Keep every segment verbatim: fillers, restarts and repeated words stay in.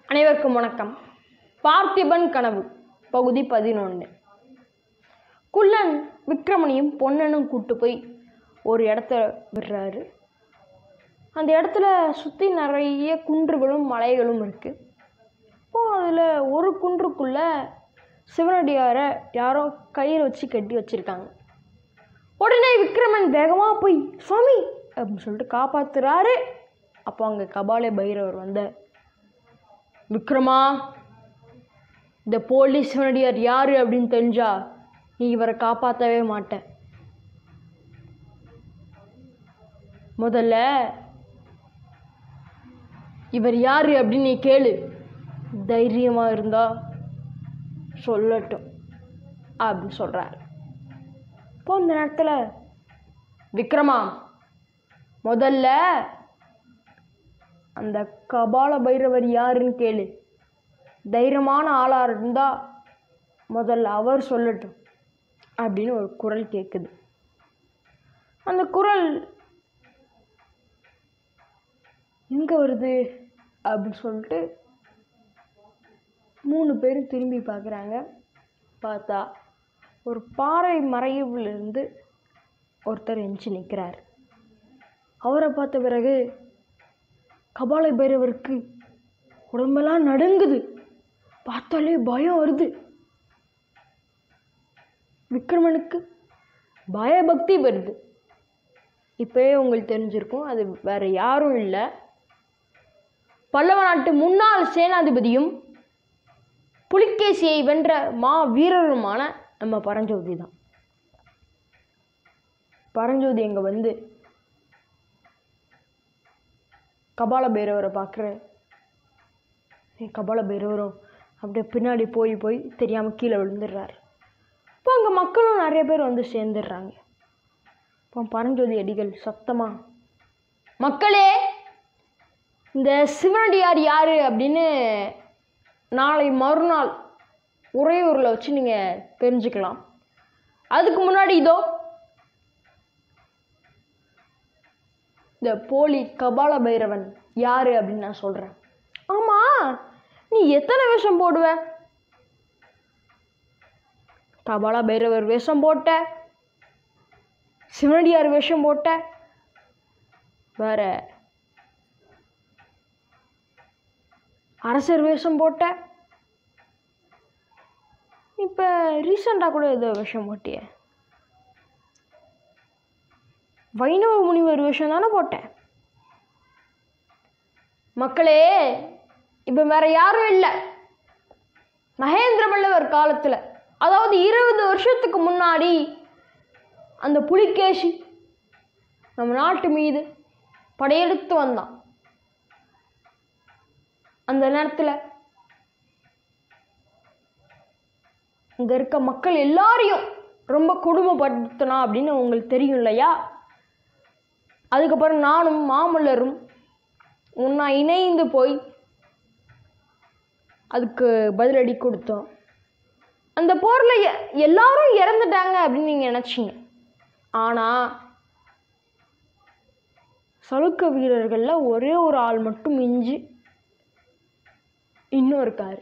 அனைவருக்கும் வணக்கம். பார்த்திபன் கனவு பகுதி பதினொன்று. குள்ளன் விக்ரமனையும் பொன்னனும் கூட்டு போய் ஒரு இடத்த விடுறாரு. அந்த இடத்துல சுற்றி நிறைய குன்றுகளும் மலைகளும் இருக்குது. இப்போது அதில் ஒரு குன்றுக்குள்ளே சிவனடியாரை யாரோ கயிறு வச்சு கட்டி வச்சுருக்காங்க. உடனே விக்ரமன் வேகமாக போய் சுவாமி அப்படின்னு சொல்லிட்டு காப்பாற்றுறாரு. அப்போ அங்கே கபால பைரவர் வந்த, விக்ரமா, இந்த போலீஸ் சிவனடியார் யார் அப்படின்னு தெரிஞ்சா நீ இவரை காப்பாற்றவே மாட்ட. முதல்ல இவர் யார் அப்படின்னு நீ கேளு, தைரியமாக இருந்தா சொல்லட்டும் அப்படின்னு சொல்கிறார். இப்போ இந்த நேரத்தில் விக்ரமா, முதல்ல அந்த கபால பைரவர் யாருன்னு கேளு, தைரியமான ஆளாக இருந்தால் முதல்ல அவர் சொல்லட்டும் அப்படின்னு ஒரு குரல் கேட்குது. அந்த குரல் எங்கே வருது அப்படின்னு சொல்லிட்டு மூணு பேரும் திரும்பி பார்க்குறாங்க. பார்த்தா ஒரு பாறை மறைவிலிருந்து ஒருத்தர் எஞ்சி நிற்கிறார். அவரை பார்த்த பிறகு கபால பைரவருக்கு உடம்பெல்லாம் நடுங்குது. பார்த்தாலே பயம் வருது. விக்ரமனுக்கு பயபக்தி வருது. இப்போயே உங்களுக்கு தெரிஞ்சிருக்கும், அது வேற யாரும் இல்லை, பல்லவ நாட்டு முன்னாள் சேனாதிபதியும் புலிகேசியை வென்ற மா வீரருமான நம்ம பரஞ்சோதி தான். பரஞ்சோதி எங்க வந்து கபால பைரவரை பார்க்குற, கபால பைரவரும் அப்படியே பின்னாடி போய் போய் தெரியாமல் கீழே விழுந்துடுறாரு. இப்போ அங்கே மக்களும் நிறைய பேர் வந்து சேர்ந்துடுறாங்க. இப்போ பரஞ்சோதி அடிகள் சத்தமா, மக்களே, இந்த சிவனடியார் யார் அப்படின்னு நாளை மறுநாள் உறையூரில் வச்சு நீங்கள் தெரிஞ்சுக்கலாம். அதுக்கு முன்னாடி இதோ இந்த போலி கபால பைரவன் யாரு அப்படின்னு நான் சொல்கிறேன். ஆமாம், நீ எத்தனை வேஷம் போடுவ? கபால பைரவர் வேஷம் போட்ட, சிவனடியார் வேஷம் போட்ட, வேற அரசர் வேஷம் போட்ட, இப்போ ரீசெண்டாக கூட ஏதோ வேஷம் போட்டிய, வைணவ முனிவர் வேஷம் தானே போட்டேன். மக்களே, இப்போ வேற யாரும் இல்லை, மகேந்திர பல்லவர் காலத்தில், அதாவது இருபது வருஷத்துக்கு முன்னாடி அந்த புலிகேசி நம்ம நாட்டு மீது படையெடுத்து வந்தான். அந்த நேரத்தில் இங்க இருக்க மக்கள் எல்லாரையும் ரொம்ப கொடுமைப்படுத்தினா அப்படின்னு உங்களுக்கு தெரியும் இல்லையா? அதுக்கப்புறம் நானும் மாமல்லரும் ஒன்றா இணைந்து போய் அதுக்கு பதிலடி கொடுத்தோம். அந்த போரில் எல்லாரும் இறந்துட்டாங்க அப்படின்னு நீங்கள் நினச்சிங்க. ஆனால் சளுக்க வீரர்களில் ஒரே ஒரு ஆள் மட்டும் மிஞ்சி இன்னும் இருக்கார்.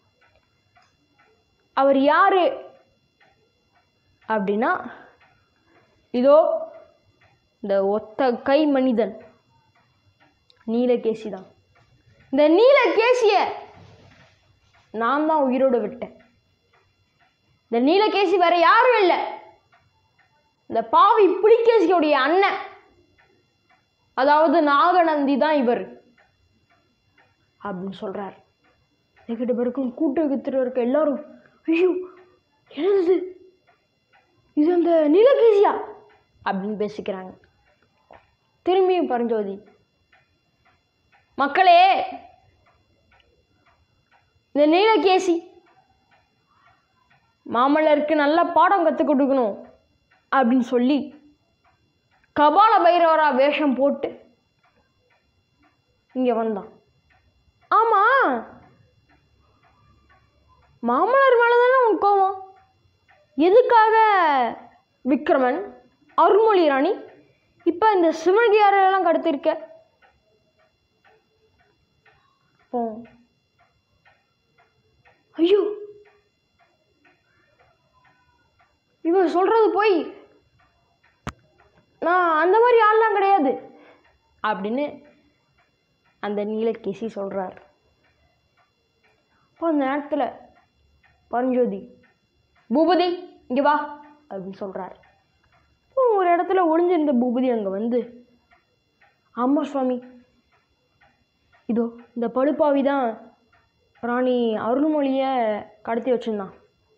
அவர் யாரு அப்படின்னா, இதோ இந்த ஒத்த கை மனிதன் நீலகேசி தான். இந்த நீலகேசிய நான் தான் உயிரோடு விட்டேன். இந்த நீலகேசி வேற யாரும் இல்லை, இந்த பாவி புலிகேசியோடைய அண்ணன், அதாவது நாகநந்தி தான் இவர் அப்படின்னு சொல்றார். கிட்ட பிறக்கும் கூட்டு வித்துட்டு இருக்க எல்லாரும், ஐயோ என்னது இது, அந்த நீலகேசியா அப்படின்னு பேசிக்கிறாங்க. திரும்பியும் பரஞ்சோதி, மக்களே, இந்த நீலகேசி மாமல்லருக்கு நல்ல பாடம் கற்றுக் கொடுக்கணும் அப்படின்னு சொல்லி கபால பைரவரா வேஷம் போட்டு இங்க வந்தான். ஆமா, மாமல்லர் மேலதானே உன் கோவம்? எதுக்காக விக்ரமன், அருள்மொழி ராணி இப்ப இந்த சிவனடியாரெல்லாம் கடத்திருக்க? ஐயோ, இவ சொல்றது போய், நான் அந்த மாதிரி ஆள்லாம் கிடையாது அப்படின்னு அந்த நீலகேசி சொல்றார். அப்போ அந்த நேரத்தில் பரஞ்சோதி, பூபதி இங்கே வா அப்படின்னு சொல்கிறார். ஒரு இடத்துல ஒளிஞ்சிருந்த பூபதி அங்கே வந்து, ஆமாம் சுவாமி, இதோ இந்த படுப்பாவி தான் ராணி அருள்மொழியை கடத்தி வச்சுருந்தான்.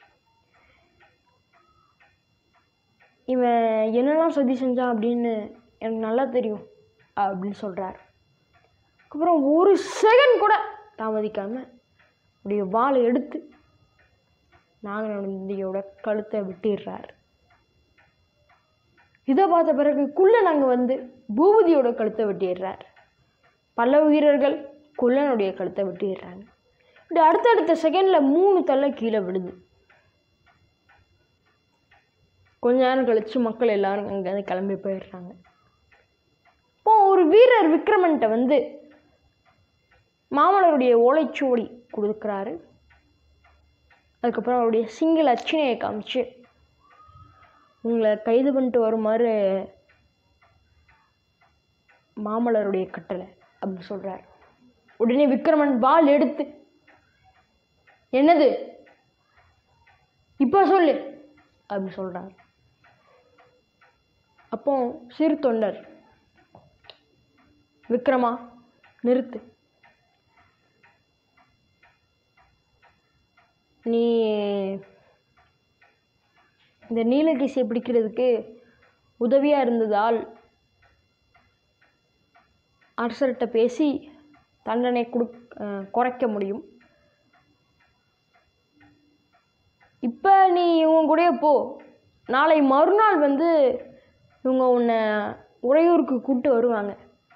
இவன் என்னெல்லாம் சதி செஞ்சான் அப்படின்னு எனக்கு நல்லா தெரியும் அப்படின்னு சொல்கிறார். அதுக்கப்புறம் ஒரு செகண்ட் கூட தாமதிக்காமல் அப்படியே வாளை எடுத்து நாகநந்தியோட கழுத்தை வெட்டிடுறார். இதை பார்த்த பிறகு குள்ளன் அங்கே வந்து பூபதியோட கழுத்தை வெட்டிடுறார். பல வீரர்கள் குள்ளனுடைய கழுத்தை வெட்டிடுறாங்க. இப்படி அடுத்தடுத்த செகண்டில் மூணு தலை கீழே விடுது. கொஞ்ச நேரம் கழித்து மக்கள் எல்லாரும் அங்கேருந்து கிளம்பி போயிடுறாங்க. இப்போ ஒரு வீரர் விக்ரமன்ட்ட வந்து மாமல்லருடைய ஓலைச்சுவடி கொடுக்குறாரு. அதுக்கப்புறம் அவருடைய சிங்கிள் அச்சினையை காமிச்சு உங்களை கைது பண்ணிட்டு வருமாறு மாமல்லருடைய கட்டளை அப்படின்னு சொல்கிறார். உடனே விக்ரமன் வாள் எடுத்து, என்னது இப்போ சொல்லு அப்படின்னு சொல்கிறார். அப்போ சிறு தொண்டர், விக்ரமா நிறுத்து, நீ இந்த நீலகேசியை பிடிக்கிறதுக்கு உதவியாக இருந்ததால் அரசர்கிட்ட பேசி தண்டனை கொடு குறைக்க முடியும். இப்போ நீ இவங்க கூட போ. நாளை மறுநாள் வந்து இவங்க உன்னை உறையூருக்கு கூப்பிட்டு வருவாங்க.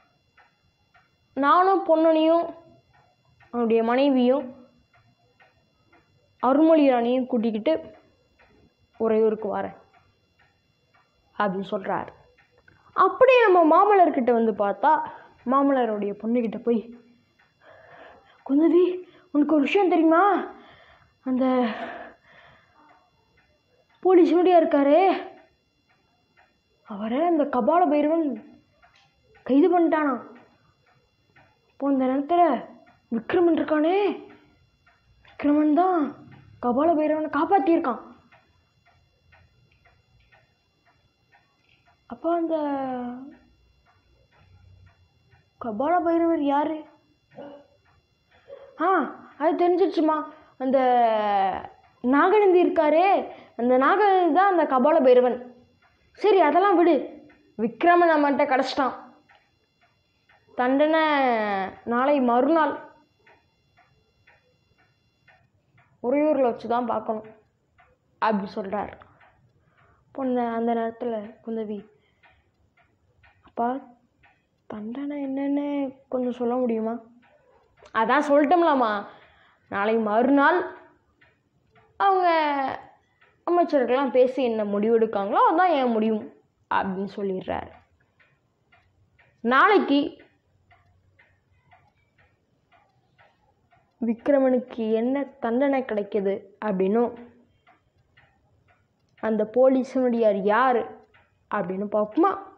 நானும் பொன்னனையும் அவனுடைய மனைவியும் அருள்மொழி ராணியும் கூட்டிக்கிட்டு உறையூருக்கு வரேன் அப்படின்னு சொல்கிறார். அப்படியே நம்ம மாமல்லர்கிட்ட வந்து பார்த்தா, மாமல்லருடைய பொண்ணுக்கிட்ட போய், குந்தவி உனக்கு ஒரு விஷயம் தெரியுமா, அந்த போலீஸ் நோடியாக இருக்காரே அவரை அந்த கபால பைரவன் கைது பண்ணிட்டானா. இப்போ இந்த நேரத்தில் விக்ரமன் இருக்கானே, விக்ரமன் தான் கபால பைரவனை காப்பாற்றியிருக்கான். அப்போ அந்த கபால பைரவர் யாரு? ஆ அது தெரிஞ்சிடுச்சுமா, அந்த நாகநந்தி இருக்காரே, அந்த நாகநந்தி தான் அந்த கபால பைரவன். சரி அதெல்லாம் விடு, விக்ரமன் நம்மகிட்ட கிடச்சிட்டான். தண்டனை நாளை மறுநாள் உறையூரில் வச்சு தான் பார்க்கணும் அப்படி சொல்கிறார். பொண்ணு அந்த நேரத்தில் குந்தவி, அப்பா தண்டனை என்னன்னு கொஞ்சம் சொல்ல முடியுமா? அதான் சொல்லிட்டோம்லாமா, நாளை மறுநாள் அவங்க அமைச்சர்கள்லாம் பேசி என்ன முடிவெடுக்காங்களோ அதுதான் என் முடியும் அப்படின்னு சொல்லிடுறாரு. நாளைக்கு விக்ரமனுக்கு என்ன தண்டனை கிடைக்கிது அப்படின்னும் அந்த போலீஸனுடைய யார் அப்படின்னு பார்ப்போமா?